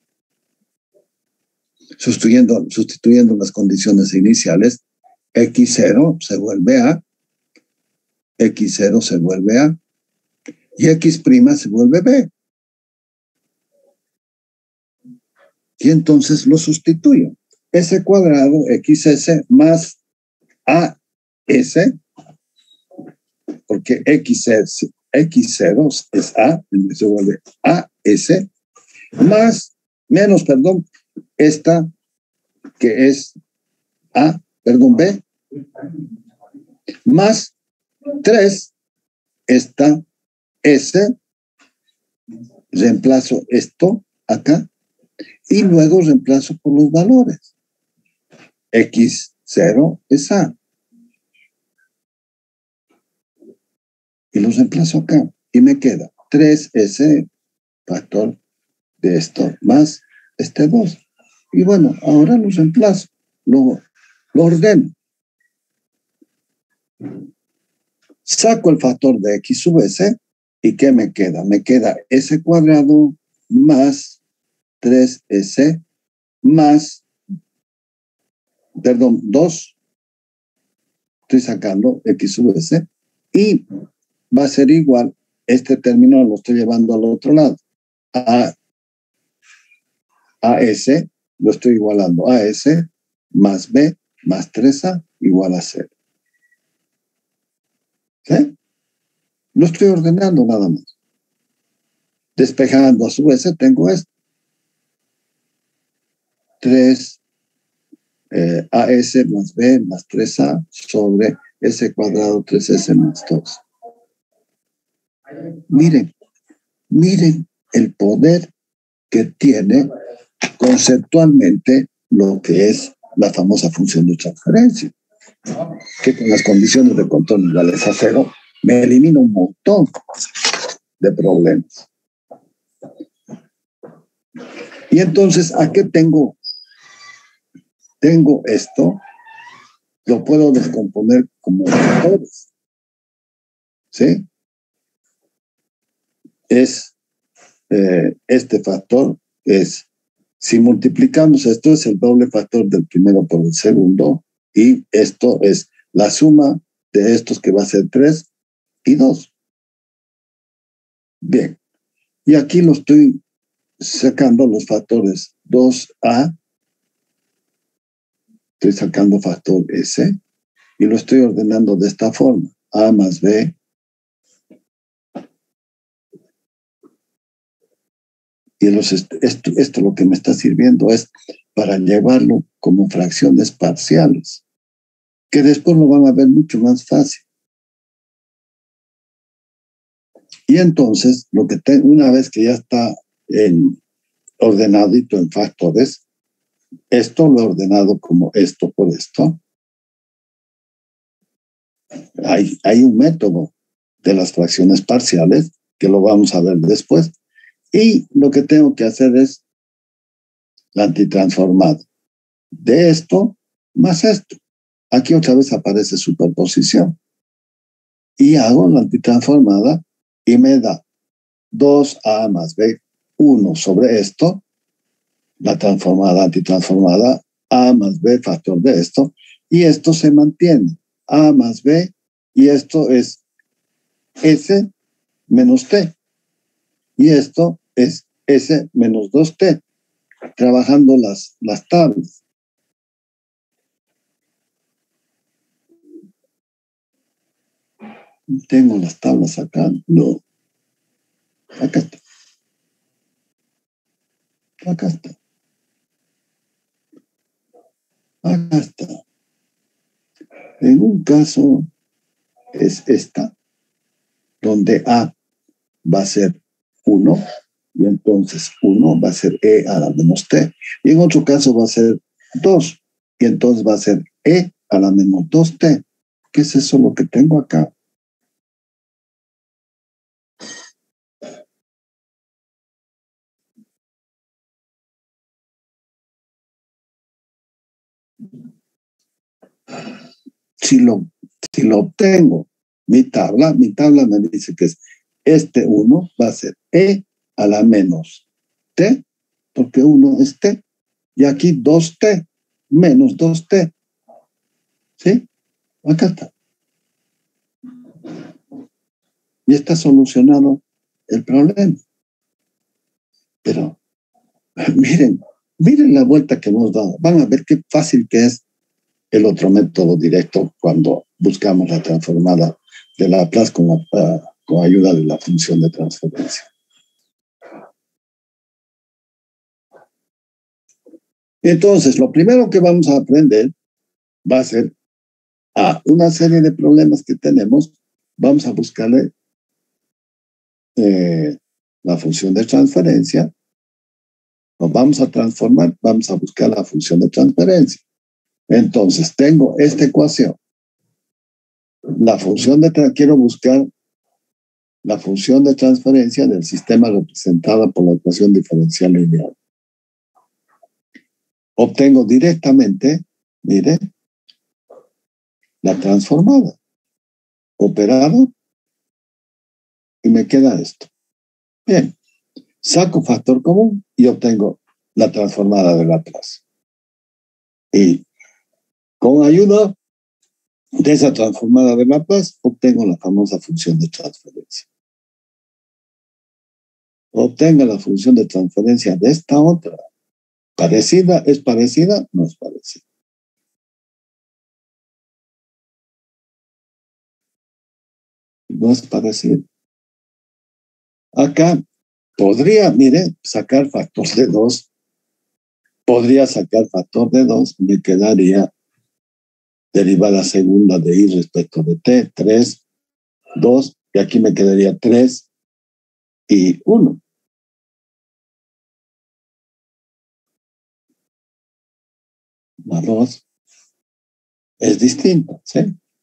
Sustituyendo las condiciones iniciales, x0 se vuelve a, x0 se vuelve a, y x' se vuelve b. Y entonces lo sustituyo. S cuadrado, xs más as, porque x0 es a, se vuelve as, menos, esta que es b, más 3, esta s, reemplazo esto acá, y luego reemplazo por los valores. x0 es a. Y los reemplazo acá. Y me queda 3s factor de esto más este 2. Y bueno, ahora los reemplazo. Lo ordeno. Saco el factor de x sub s. ¿Y qué me queda? Me queda s cuadrado más 3s más 2. Estoy sacando x sub s. Y va a ser igual, este término lo estoy llevando al otro lado. A s lo estoy igualando a s más b más 3a igual a 0. ¿Sí? Lo estoy ordenando nada más. Despejando a su s tengo esto. 3 as más b más 3a sobre s cuadrado 3s más 2. Miren el poder que tiene conceptualmente lo que es la famosa función de transferencia, que con las condiciones de contorno iguales a 0 me elimina un montón de problemas. Y entonces, ¿a qué tengo? Tengo esto, lo puedo descomponer como factores. ¿Sí? Este factor es, si multiplicamos esto, es el doble factor del primero por el segundo, y esto es la suma de estos que va a ser 3 y 2. Bien, y aquí lo estoy sacando los factores 2a, estoy sacando factor s, y lo estoy ordenando de esta forma, a más b Y esto lo que me está sirviendo es para llevarlo como fracciones parciales, que después lo van a ver mucho más fácil. Y entonces, una vez que ya está ordenadito en factores, esto lo he ordenado como esto por esto. Hay un método de las fracciones parciales que lo vamos a ver después. Y lo que tengo que hacer es la antitransformada de esto más esto. Aquí otra vez aparece superposición. Y hago la antitransformada y me da 2a más b, 1 sobre esto, la transformada, antitransformada, a más b factor de esto, y esto se mantiene, a más b, y esto es s menos t, y esto es s menos 2t, trabajando las tablas. Tengo las tablas acá, no. Acá está. Acá está. Acá está. En un caso es esta, donde A va a ser 1, y entonces 1 va a ser E a la menos T. Y en otro caso va a ser 2, y entonces va a ser E a la menos 2T. ¿Qué es eso lo que tengo acá? Si lo obtengo, mi tabla me dice que es este 1 va a ser E a la menos T, porque 1 es T, y aquí 2T, menos 2T. ¿Sí? Acá está. Y está solucionado el problema. Pero miren la vuelta que hemos dado. Van a ver qué fácil que es el otro método directo cuando buscamos la transformada de Laplace con ayuda de la función de transferencia. Entonces, lo primero que vamos a aprender va a ser a una serie de problemas que tenemos. Vamos a buscarle la función de transferencia. Nos vamos a transformar, vamos a buscar la función de transferencia. Entonces, tengo esta ecuación. Quiero buscar la función de transferencia del sistema representada por la ecuación diferencial lineal. Obtengo directamente, mire, la transformada. Operado, y me queda esto. Bien, saco factor común y obtengo la transformada de Laplace. Y con ayuda de esa transformada de Laplace, obtengo la famosa función de transferencia. Obtenga la función de transferencia de esta otra. ¿Parecida? ¿Es parecida? No es parecida. No es parecida. Acá podría, mire, sacar factor de 2. Podría sacar factor de 2. Me quedaría derivada segunda de y respecto de t, 3, 2, y aquí me quedaría 3 y 1. Más 2 es distinto, ¿sí?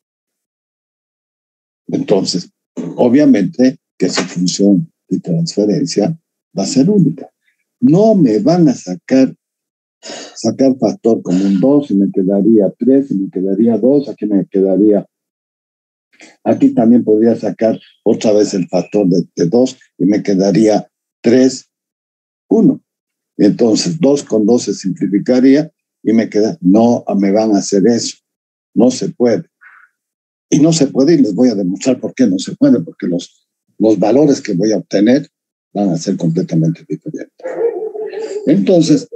Entonces, obviamente que su función de transferencia va a ser única. No me van a sacar factor como un 2 y me quedaría 3 y me quedaría 2, aquí me quedaría. Aquí también podría sacar otra vez el factor de 2 y me quedaría 3, 1. Entonces 2 con 2 se simplificaría y me queda. No me van a hacer eso. No se puede. Y no se puede, y les voy a demostrar por qué no se puede, porque los valores que voy a obtener van a ser completamente diferentes. Entonces,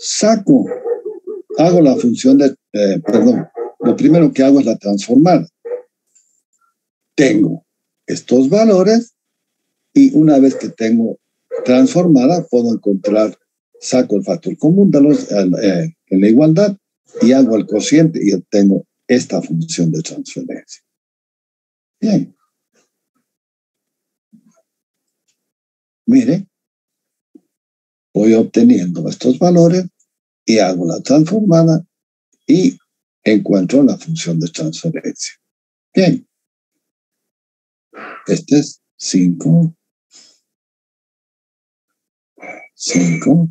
hago la función lo primero que hago es la transformada. Tengo estos valores y una vez que tengo transformada, puedo encontrar, saco el factor común de en la igualdad y hago el cociente y obtengo esta función de transferencia. Bien. Mire, voy obteniendo estos valores y hago la transformada y encuentro la función de transferencia. Bien. Este es 5. 5.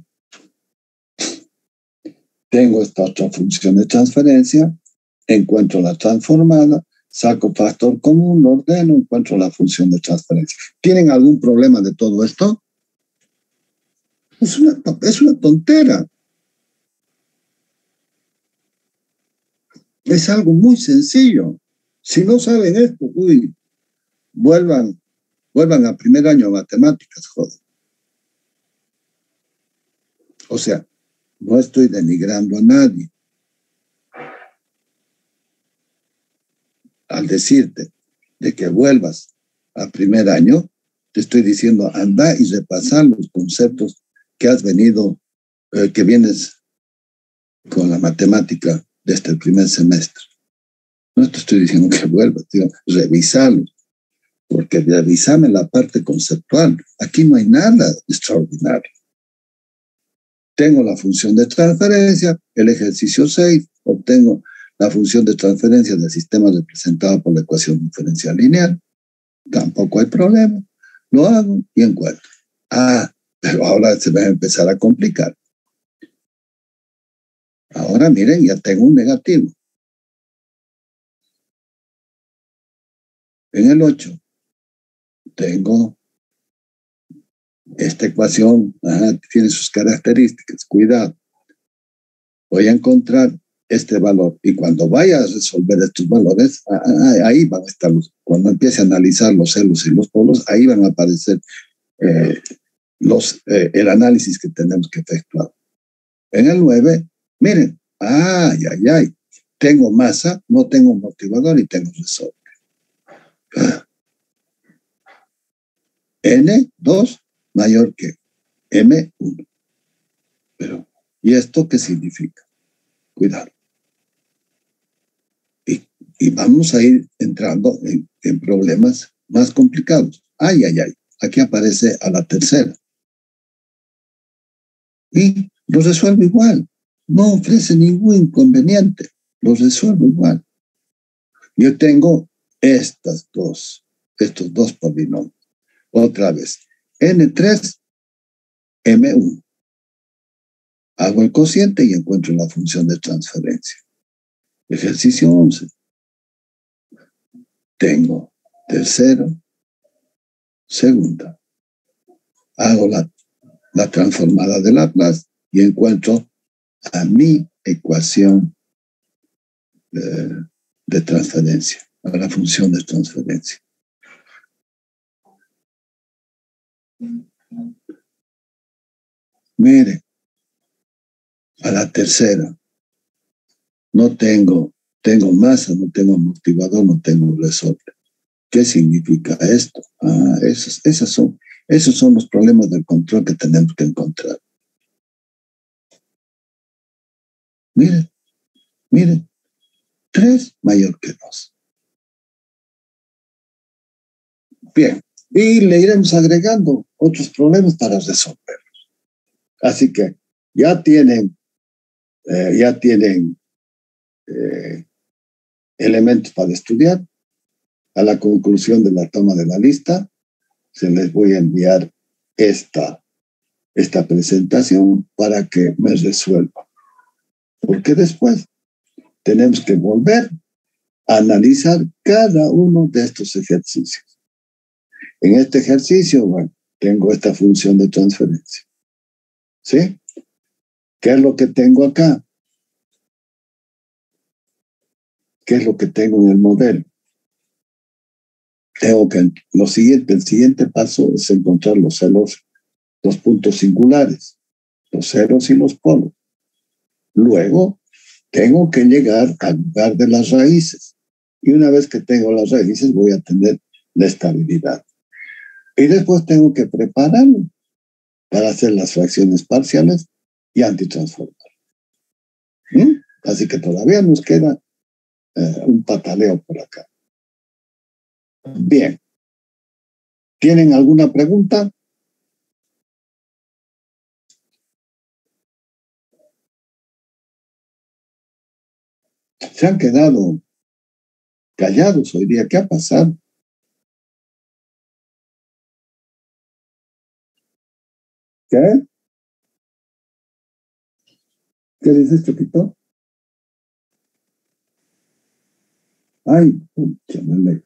Tengo esta otra función de transferencia, encuentro la transformada, saco factor común, lo ordeno, encuentro la función de transferencia. ¿Tienen algún problema de todo esto? Es una tontera. Es algo muy sencillo. Si no saben esto, vuelvan a primer año de matemáticas, joder. O sea, no estoy denigrando a nadie. Al decirte de que vuelvas a primer año, te estoy diciendo, anda y repasar los conceptos que has venido, que vienes con la matemática desde el primer semestre. No te estoy diciendo que vuelvas, digo, revisarlos, porque revisame la parte conceptual. Aquí no hay nada extraordinario. Tengo la función de transferencia, el ejercicio 6, obtengo la función de transferencia del sistema representado por la ecuación diferencial lineal. Tampoco hay problema. Lo hago y encuentro. Pero ahora se va a empezar a complicar. Ahora miren, ya tengo un negativo. En el 8 tengo esta ecuación, tiene sus características. Cuidado. Voy a encontrar este valor y cuando vaya a resolver estos valores, ahí van a estar cuando empiece a analizar los celos y los polos, ahí van a aparecer el análisis que tenemos que efectuar. En el 9, miren, tengo masa, no tengo motivador y tengo resorte. N2 mayor que M1. Pero, ¿y esto qué significa? Cuidado. Y vamos a ir entrando en problemas más complicados. Aquí aparece a la tercera. Y lo resuelvo igual. No ofrece ningún inconveniente. Lo resuelvo igual. Yo tengo estos dos polinomios. Otra vez. N3, M1. Hago el cociente y encuentro la función de transferencia. Ejercicio 11. Tengo tercero, segunda. Hago la transformada de Laplace y encuentro a mi ecuación de transferencia, a la función de transferencia. Mire, a la tercera, tengo masa, no tengo amortiguador, no tengo resorte. ¿Qué significa esto? Esos son los problemas del control que tenemos que encontrar. Miren, 3 mayor que 2. Bien, y le iremos agregando otros problemas para resolverlos. Así que ya tienen elementos para estudiar. A la conclusión de la toma de la lista, se les voy a enviar esta presentación para que me resuelvan. Porque después tenemos que volver a analizar cada uno de estos ejercicios. En este ejercicio, tengo esta función de transferencia. ¿Sí? ¿Qué es lo que tengo acá? ¿Qué es lo que tengo en el modelo? El siguiente paso es encontrar los puntos singulares, los ceros y los polos. Luego, tengo que llegar al lugar de las raíces. Y una vez que tengo las raíces, voy a tener la estabilidad. Y después tengo que prepararlo. para hacer las fracciones parciales y antitransformar. Así que todavía nos queda un pataleo por acá. Bien. ¿Tienen alguna pregunta? Se han quedado callados hoy día. ¿Qué ha pasado? ¿Qué? ¿Qué dices, Choquito? Ay, pucha,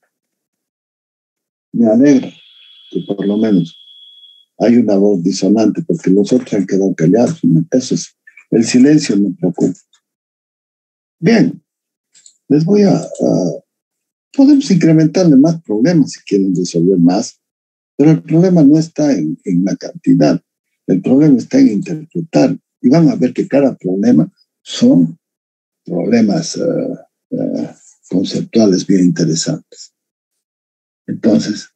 me alegra que por lo menos hay una voz disonante, porque los otros han quedado callados. Eso es, el silencio me preocupa. Bien, les voy podemos incrementarle más problemas si quieren resolver más, pero el problema no está en la cantidad, el problema está en interpretar, y van a ver que cada problema son problemas conceptuales bien interesantes. Entonces,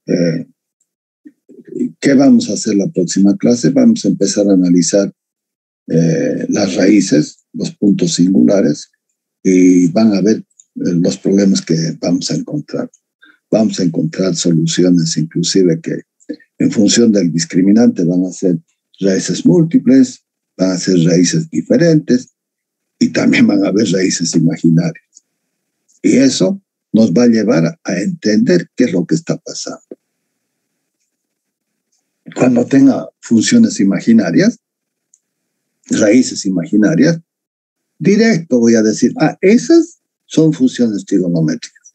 ¿qué vamos a hacer la próxima clase? Vamos a empezar a analizar las raíces, los puntos singulares, y van a ver los problemas que vamos a encontrar. Vamos a encontrar soluciones inclusive que en función del discriminante van a ser raíces múltiples, van a ser raíces diferentes y también van a haber raíces imaginarias. Y eso nos va a llevar a entender qué es lo que está pasando. Cuando tenga funciones imaginarias, raíces imaginarias, directo voy a decir, esas son funciones trigonométricas.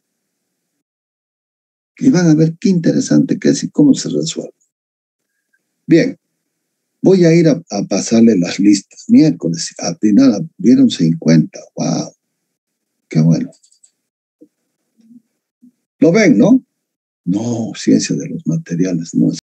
Y van a ver qué interesante que es y cómo se resuelve. Bien, voy a ir a pasarle las listas. Miércoles, al final vieron 50. ¡Wow! ¡Qué bueno! ¿Lo ven, no? No, ciencia de los materiales, no es.